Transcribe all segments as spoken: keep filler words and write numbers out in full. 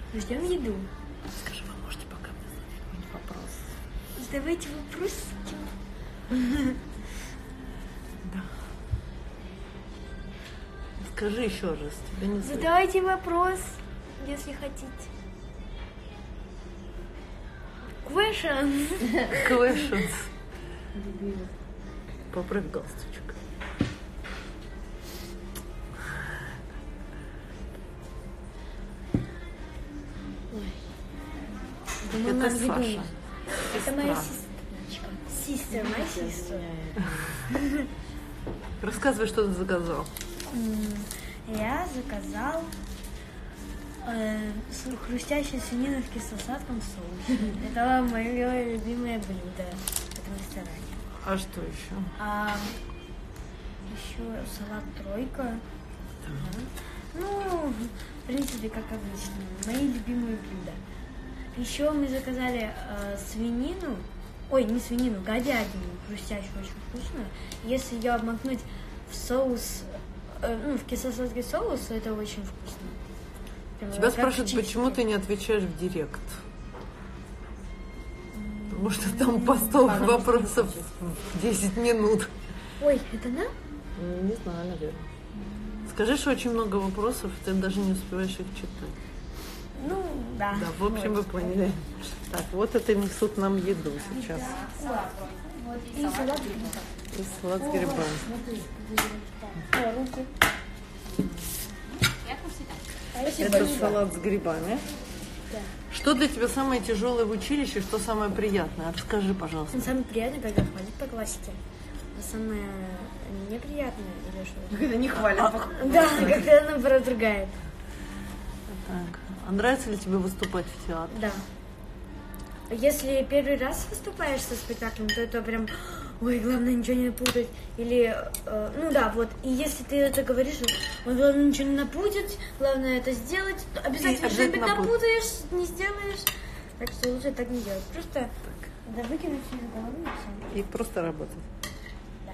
Ждем еду. Скажи, вы можете пока мне задать какой-нибудь вопрос? Задавайте вопросы. Да. Скажи еще раз, тебя не слышно. Задавайте вопрос, если хотите. Question. Questions. Поправь галстучек. Думаю, Это нам Саша. еду. Это моя Сестра. сестричка. Sister, моя сестра. Рассказывай, что ты заказал. Я заказал э, с- хрустящую свинину в кисло-сладком соусе. Это мое любимое блюдо в этом ресторане. А что еще? А еще салат тройка. Ну, в принципе, как обычно, мои любимые блюда. Еще мы заказали э, свинину, ой, не свинину, говядину, хрустящую, очень вкусную. Если ее обмакнуть в соус, э, ну, в кисло-сладкий соус, то это очень вкусно. Прям Тебя как спрашивают, чипсы. почему ты не отвечаешь в директ? Потому что там по сто вопросов в десять минут. Ой, это нам? Не знаю, наверное. Скажи, что очень много вопросов, ты даже не успеваешь их читать. Ну, да. Да, в общем, вы поняли. Так, вот это несут нам еду сейчас. И салат. И салат с грибами. О, руки. Это салат с грибами. Что для тебя самое тяжелое в училище, что самое приятное? Расскажи, пожалуйста. Ну, самое приятное, когда хвалит по классике. А самое неприятное или что? Когда не хвалят. Да, когда наоборот ругает. Так. А нравится ли тебе выступать в театре? Да. Если первый раз выступаешь со спектаклем, то это прям, ой, главное ничего не напутать. Или, э, ну да, вот. И если ты это говоришь, ой, главное ничего не напутать, главное это сделать, то обязательно И что-нибудь обязательно напутаешь, не сделаешь. Так что лучше так не делать. Просто надо выкинуть все из головы и все. И просто работать. Да.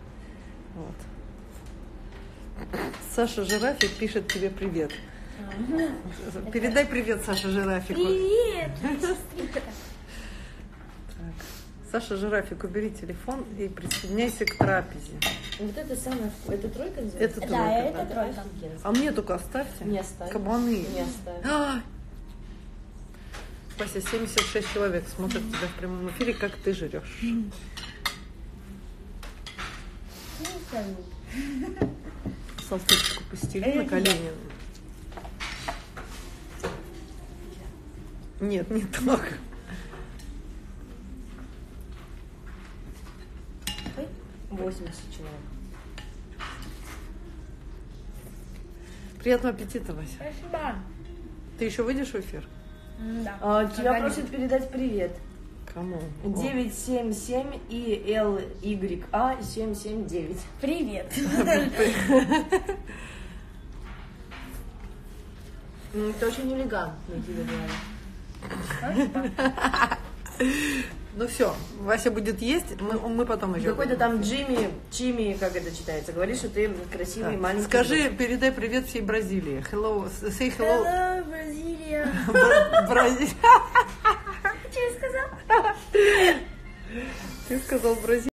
Вот. Саша Жирафик пишет тебе привет. Передай привет Саше Жирафику. Привет! Так. Саша Жирафик, убери телефон и присоединяйся к трапезе. Вот это самое, это тройка называется? Это Да, тройка. это тройка. А мне только оставьте. Не оставь. Кабаны. Не оставь. А! Вася, семьдесят шесть человек смотрят тебя в прямом эфире, как ты жрешь. Салфеточку постели на колени. Нет, не так. восемьдесят человек. Приятного аппетита, Вася. Спасибо. Ты еще выйдешь в эфир? Да. А, тебя Когда-нибудь. просят передать привет. Кому? девять семь семь и Л Y А семь семь девять. Привет. Ну, это очень элегантно тебе говорят. Ну все, Вася будет есть, мы, мы потом еще. Какой-то будем. там Джимми, Чими, как это читается, говорит, что ты красивый Так, маленький. Скажи, передай привет всей Бразилии. Hello, say hello. Hello, Бразилия. Бразилия. Что я сказал? Ты сказал Бразилия.